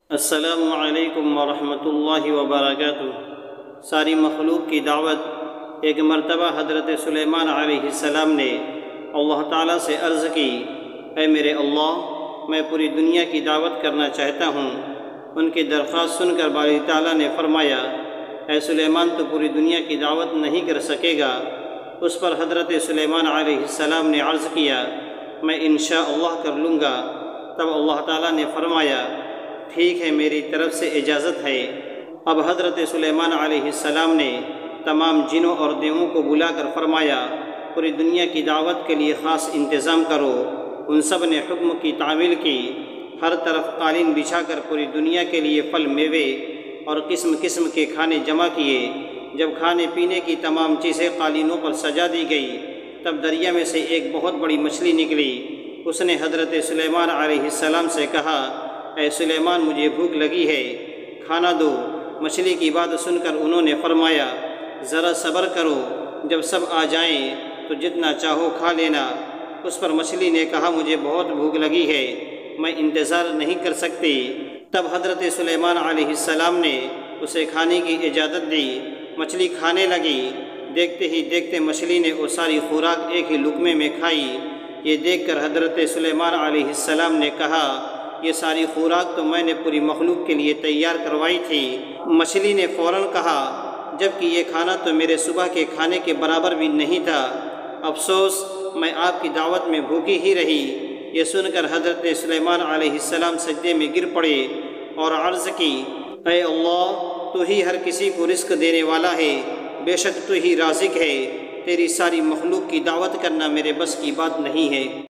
السلام علیکم ورحمۃ اللہ وبرکاتہ۔ ساری مخلوق کی دعوت۔ ایک مرتبہ حضرت سلیمان علیہ السلام نے اللہ تعالیٰ سے عرض کی، اے میرے اللہ، میں پوری دنیا کی دعوت کرنا چاہتا ہوں۔ ان کی درخواست سن کر باری تعالیٰ نے فرمایا، اے سلیمان، تو پوری دنیا کی دعوت نہیں کر سکے گا۔ اس پر حضرت سلیمان علیہ السلام نے عرض کیا، میں انشاءاللہ کر لوں گا۔ تب اللہ تعالیٰ نے فرمایا، ٹھیک ہے، میری طرف سے اجازت ہے۔ اب حضرت سلیمان علیہ السلام نے تمام جنوں اور دیووں کو بلا کر فرمایا، پوری دنیا کی دعوت کے لیے خاص انتظام کرو۔ ان سب نے حکم کی تعمیل کی، ہر طرف قالین بچھا کر پوری دنیا کے لیے پھل میوے اور قسم قسم کے کھانے جمع کیے۔ جب کھانے پینے کی تمام چیزیں قالینوں پر سجا دی گئی، تب دریا میں سے ایک بہت بڑی مچھلی نکلی۔ اس نے حضرت سلیمان علیہ السلام سے کہا، اے سلیمان، مجھے بھوک لگی ہے، کھانا دو۔ مچھلی کی بات سن کر انہوں نے فرمایا، ذرا صبر کرو، جب سب آ جائیں تو جتنا چاہو کھا لینا۔ اس پر مچھلی نے کہا، مجھے بہت بھوک لگی ہے، میں انتظار نہیں کر سکتی۔ تب حضرت سلیمان علیہ السلام نے اسے کھانے کی اجازت دی۔ مچھلی کھانے لگی۔ دیکھتے ہی دیکھتے مچھلی نے وہ ساری خوراک ایک ہی لقمے میں کھائی۔ یہ دیکھ کر حضرت سلیمان علیہ السلام نے کہا، یہ ساری خوراک تو میں نے پوری مخلوق کے لیے تیار کروائی تھی۔ مچھلی نے فوراً کہا، جبکہ یہ کھانا تو میرے صبح کے کھانے کے برابر بھی نہیں تھا، افسوس، میں آپ کی دعوت میں بھوکی ہی رہی۔ یہ سن کر حضرت سلیمان علیہ السلام سجدے میں گر پڑے اور عرض کی، اے اللہ، تو ہی ہر کسی کو رزق دینے والا ہے، بے شک تو ہی رازق ہے، تیری ساری مخلوق کی دعوت کرنا میرے بس کی بات نہیں ہے۔